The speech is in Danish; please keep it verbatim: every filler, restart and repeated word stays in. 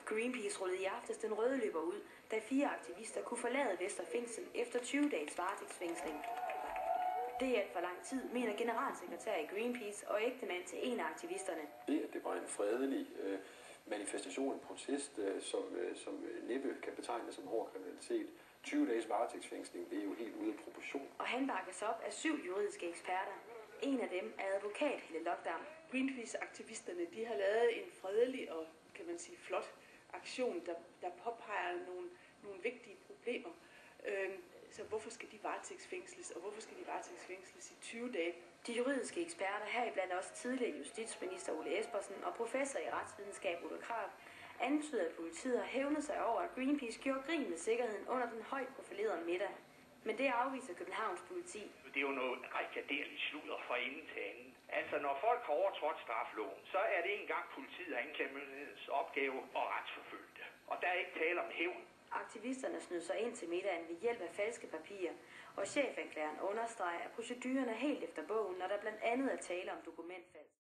Greenpeace rullede i aftes den røde løber ud, da fire aktivister kunne forlade Vestre Fængsel efter tyve dages varetægtsfængsling. Det er alt for lang tid, mener generalsekretær i Greenpeace og ægtemand til en af aktivisterne. Det, at det var en fredelig øh, manifestation, en protest, øh, som, øh, som næppe kan betegnes som hård kriminalitet. tyve dages varetægtsfængsling, det er jo helt ude af proportion. Og han bakkes op af syv juridiske eksperter. En af dem er advokat Helle Lokdam. Greenpeace-aktivisterne, de har lavet en fredelig og, kan man sige, flot aktion, der, der påpeger nogle, nogle vigtige problemer. Øhm, så hvorfor skal de varetægtsfængsles, og hvorfor skal de varetægtsfængsles i tyve dage? De juridiske eksperter, heriblandt også tidligere justitsminister Ole Espersen og professor i retsvidenskab Ulla Krab, antyder, at politiet har hævnet sig over, at Greenpeace gjorde grin med sikkerheden under den højt profilerede middag. Men det afviser Københavns politi. Det er jo noget rigtig aderligt sludder fra ende til anden. Altså, når folk har overtrådt strafloven, så er det ikke engang politiet og anklagemyndighedens opgave at retsforfølge det. Og der er ikke tale om hævn. Aktivisterne snød sig ind til middagen ved hjælp af falske papirer, og chefanklageren understreger, at proceduren er helt efter bogen, når der blandt andet er tale om dokumentfalsk.